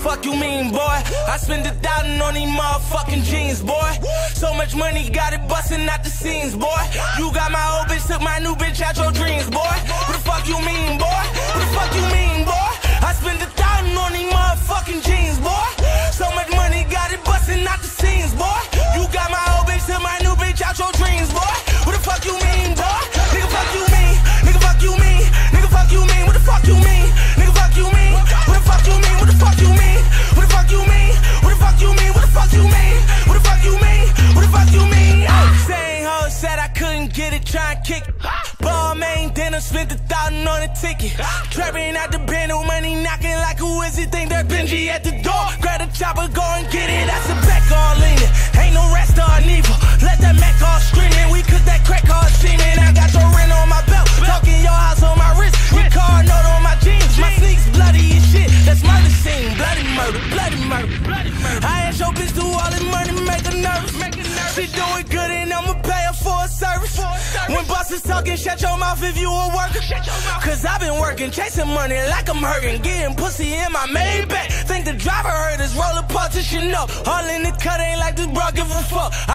fuck you mean, boy? I spent 1,000 on these motherfucking jeans, boy. So much money, got it busting out the seams, boy. You got my old bitch, took my new bitch out your dreams, boy. What the fuck you mean, boy? What the fuck you mean, boy? I spent 1,000 on these motherfucking jeans, boy. So much money, got it busting out the seams, boy. You got my old bitch, took my new bitch out your dreams, boy. What the fuck you mean, boy? Nigga, fuck you mean? Nigga, fuck you mean? Nigga, fuck you mean? What the fuck you mean? Nigga, fuck you mean? What the fuck you mean? What the fuck you mean? What the fuck you mean? What the fuck you mean? What the fuck you mean? What the fuck you mean? What the fuck you mean? Same hoe said I couldn't get it, try and kick it. Ball main dinner, spent 1,000 on a ticket. Trapping out the band, no money knocking like who is it? Think that Benji at the door. Grab the chopper, go and get it. That's a back all leaning. Ain't no rest or evil. Let that Mac all screaming. We cook that crack all steaming. I got your rent on my belt. Talking your house on my wrist. Your car note on my jeans. My sneaks bloody as shit. That's murder scene. Bloody murder, bloody murder, bloody murder. I asked your bitch do all this money, make her nervous. She do it good and I'ma pay her for a service. When bosses talking, shut your mouth if you a worker. Cause I've been working, chasing money like I'm hurting. Getting pussy in my Maybach. Think the driver heard us, roll a partition up. All in the cut ain't like this bro, give a fuck.